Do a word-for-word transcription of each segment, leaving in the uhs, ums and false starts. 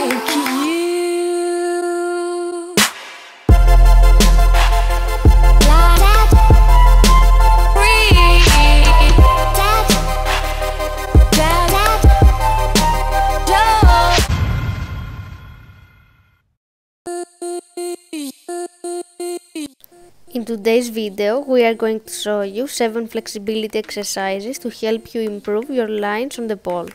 like you. In today's video, we are going to show you seven flexibility exercises to help you improve your lines on the pole.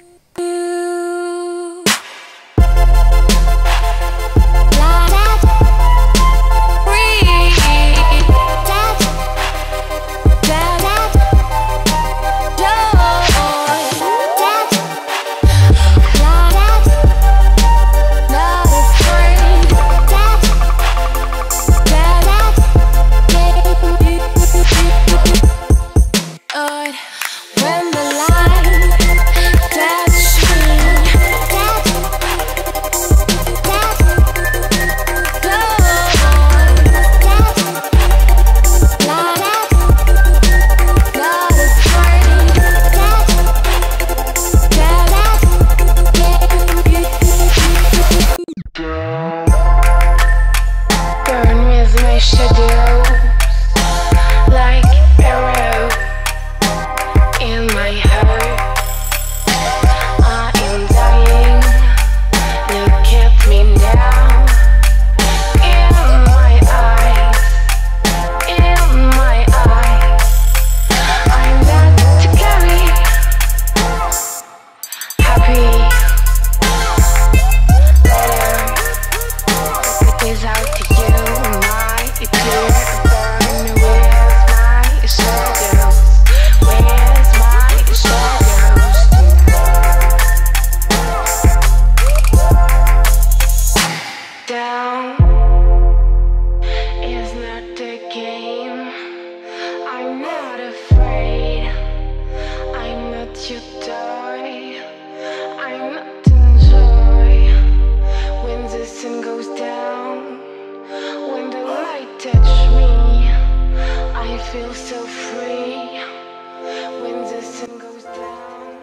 Feel so free when the sun goes down.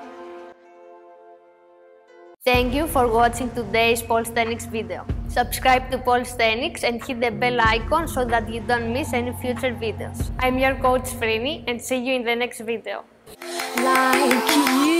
Thank you for watching today's Polesthenics video. Subscribe to Polesthenics and hit the bell icon so that you don't miss any future videos. I'm your coach Frini and see you in the next video. Like you.